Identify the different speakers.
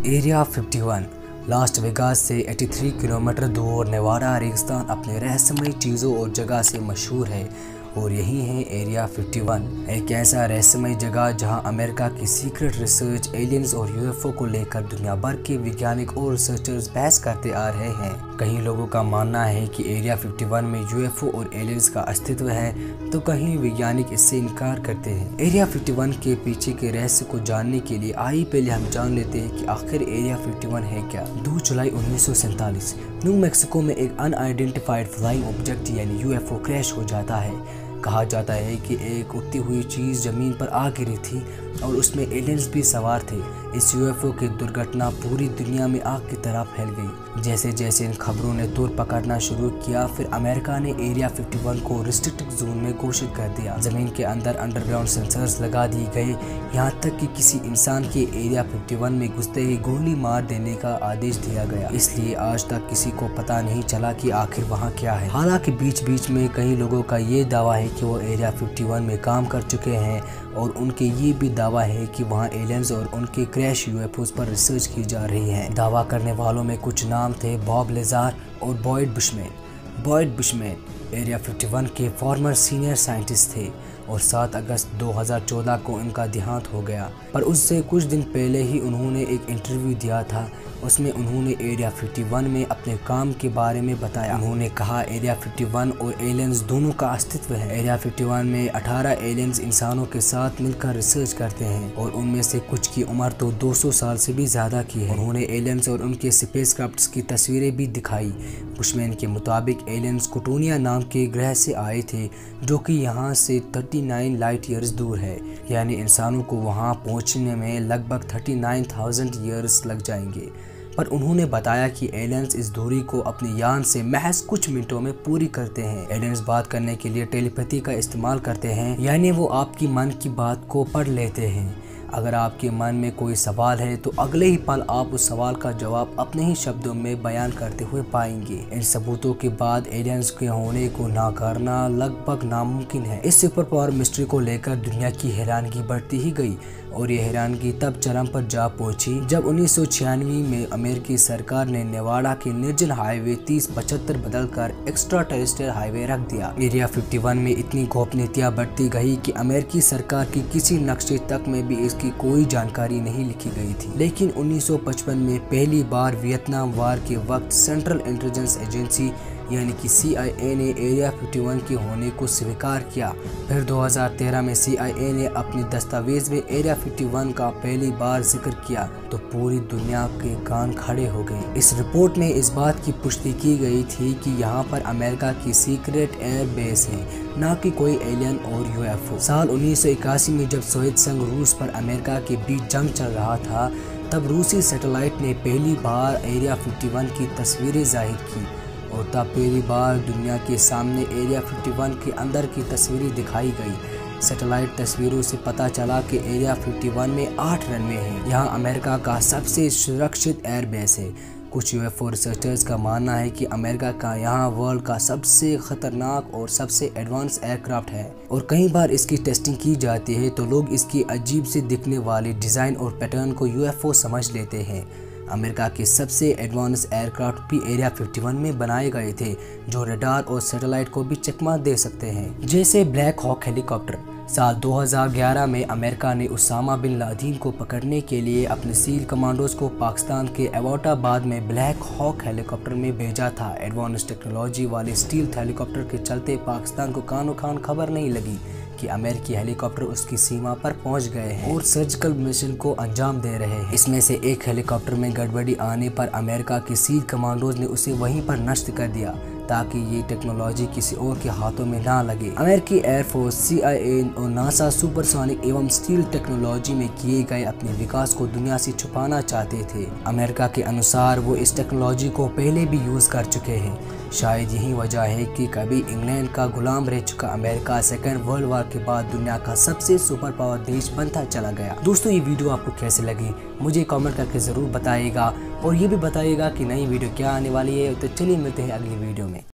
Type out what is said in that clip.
Speaker 1: Area 51 Las Vegas से 83 kilometre दूर Nevada रेगिस्तान अपने रहस्यमयी चीज़ों और जगह से मशहूर है और यही है एरिया 51, एक ऐसा रहस्यमय जगह जहां अमेरिका की सीक्रेट रिसर्च, एलियंस और यूएफओ को लेकर दुनिया भर के वैज्ञानिक और रिसर्चर्स बहस करते आ रहे हैं। कई लोगों का मानना है कि एरिया 51 में यूएफओ और एलियंस का अस्तित्व है, तो कहीं वैज्ञानिक इससे इनकार करते हैं। एरिया 51 के पीछे के रहस्य को जानने के लिए आइए पहले हम जान लेते हैं कि आखिर एरिया 51 है क्या। 2 जुलाई 1947 न्यू मैक्सिको में एक अनआइडेंटिफाइड फ्लाइंग ऑब्जेक्ट यानी यूएफओ क्रैश हो जाता है। कहा जाता है कि एक उड़ती हुई चीज़ ज़मीन पर आ गिरी थी और उसमें एलियंस भी सवार थे। इस यूएफओ की दुर्घटना पूरी दुनिया में आग की तरह फैल गई। जैसे जैसे इन खबरों ने तूर पकड़ना शुरू किया, फिर अमेरिका ने एरिया 51 को रिस्ट्रिक्टेड जोन में घोषित कर दिया। ज़मीन के अंदर अंडरग्राउंड सेंसर्स लगा दिए गए, यहाँ तक कि किसी इंसान के एरिया 51 में घुसते ही गोली मार देने का आदेश दिया गया। इसलिए आज तक किसी को पता नहीं चला कि आखिर वहाँ क्या है। हालांकि बीच बीच में कई लोगों का ये दावा है कि वो एरिया 51 में काम कर चुके हैं और उनके ये भी दावा है कि वहाँ एलियंस और उनके क्रैश यूएफओस पर रिसर्च की जा रही है। दावा करने वालों में कुछ नाम थे बॉब लेजार और Boyd Bushman. Boyd Bushman area 51 के फॉर्मर सीनियर साइंटिस्ट थे और 7 अगस्त 2014 को इनका देहांत हो गया। पर उससे कुछ दिन पहले ही उन्होंने एक इंटरव्यू दिया था। उसमें उन्होंने एरिया 51 में अपने काम के बारे में बताया। उन्होंने कहा एरिया 51 और एलियंस दोनों का अस्तित्व है। एरिया 51 में 18 एलियंस इंसानों के साथ मिलकर रिसर्च करते हैं और उनमें से कुछ की उम्र तो 200 साल से भी ज़्यादा की है। उन्होंने एलियंस और उनके स्पेसक्राफ्ट्स की तस्वीरें भी दिखाई। बुशमैन के मुताबिक एलियंस कुटूनिया नाम के ग्रह से आए थे, जो कि यहाँ से 39 लाइट ईयर्स दूर है, यानी इंसानों को वहाँ पहुँचने में लगभग 39,000 ईयर्स लग जाएंगे। पर उन्होंने बताया कि एलियंस इस दूरी को अपनी यान से महज कुछ मिनटों में पूरी करते हैं। एलियंस बात करने के लिए टेलीपैथी का इस्तेमाल करते हैं, यानी वो आपकी मन की बात को पढ़ लेते हैं। अगर आपके मन में कोई सवाल है तो अगले ही पल आप उस सवाल का जवाब अपने ही शब्दों में बयान करते हुए पाएंगे। इन सबूतों के बाद एलियंस के होने को नकारना लगभग नामुमकिन है। इस सुपर पावर मिस्ट्री को लेकर दुनिया की हैरानगी बढ़ती ही गई और ये हैरानगी तब चरम पर जा पहुंची जब 1996 में अमेरिकी सरकार ने नेवाडा के निर्जन हाईवे 3075 बदलकर एक्स्ट्रा टेरेस्ट्रियल हाईवे रख दिया। एरिया 51 में इतनी गोपनीयता बढ़ती गई कि अमेरिकी सरकार की किसी नक्शे तक में भी इसकी कोई जानकारी नहीं लिखी गई थी। लेकिन 1955 में पहली बार वियतनाम वार के वक्त सेंट्रल इंटेलिजेंस एजेंसी यानी कि CIA ने एरिया 51 के होने को स्वीकार किया। फिर 2013 में CIA ने अपनी दस्तावेज में एरिया 51 का पहली बार जिक्र किया तो पूरी दुनिया के कान खड़े हो गए। इस रिपोर्ट में इस बात की पुष्टि की गई थी कि यहाँ पर अमेरिका की सीक्रेट एयर बेस है, न कि कोई एलियन और यूएफओ। साल 1981 में जब सोवियत संघ रूस पर अमेरिका के बीच जंग चल रहा था, तब रूसी सैटेलाइट ने पहली बार एरिया 51 की तस्वीरें जाहिर की और तब पहली बार दुनिया के सामने एरिया 51 के अंदर की तस्वीरें दिखाई गई। सैटेलाइट तस्वीरों से पता चला कि एरिया 51 में 8 रनवे हैं। यहाँ अमेरिका का सबसे सुरक्षित एयरबेस है। कुछ यूएफओ रिसर्चर्स का मानना है कि अमेरिका का यहाँ वर्ल्ड का सबसे खतरनाक और सबसे एडवांस एयरक्राफ्ट है और कई बार इसकी टेस्टिंग की जाती है तो लोग इसकी अजीब से दिखने वाली डिज़ाइन और पैटर्न को यूएफओ समझ लेते हैं। अमेरिका के सबसे एडवांस एयरक्राफ्ट भी एरिया 51 में बनाए गए थे, जो रडार और सैटेलाइट को भी चकमा दे सकते हैं, जैसे ब्लैक हॉक हेलीकॉप्टर। साल 2011 में अमेरिका ने उसामा बिन लादेन को पकड़ने के लिए अपने सील कमांडोज को पाकिस्तान के एबोटाबाद में ब्लैक हॉक हेलीकॉप्टर में भेजा था। एडवांस टेक्नोलॉजी वाले स्टील्थ हेलीकॉप्टर के चलते पाकिस्तान को कानो खान खबर नहीं लगी कि अमेरिकी हेलीकॉप्टर उसकी सीमा पर पहुंच गए हैं और सर्जिकल मिशन को अंजाम दे रहे हैं। इसमें से एक हेलीकॉप्टर में गड़बड़ी आने पर अमेरिका के सील कमांडोज ने उसे वहीं पर नष्ट कर दिया ताकि ये टेक्नोलॉजी किसी और के हाथों में ना लगे। अमेरिकी एयरफोर्स, CIA और नासा सुपरसोनिक एवं स्टील टेक्नोलॉजी में किए गए अपने विकास को दुनिया से छुपाना चाहते थे। अमेरिका के अनुसार वो इस टेक्नोलॉजी को पहले भी यूज कर चुके हैं। शायद यही वजह है कि कभी इंग्लैंड का गुलाम रह चुका अमेरिका सेकेंड वर्ल्ड वॉर के बाद दुनिया का सबसे सुपर पावर देश बनता चला गया। दोस्तों, ये वीडियो आपको कैसे लगी मुझे कमेंट करके ज़रूर बताइएगा और ये भी बताइएगा कि नई वीडियो क्या आने वाली है। तो चलिए मिलते हैं अगली वीडियो में।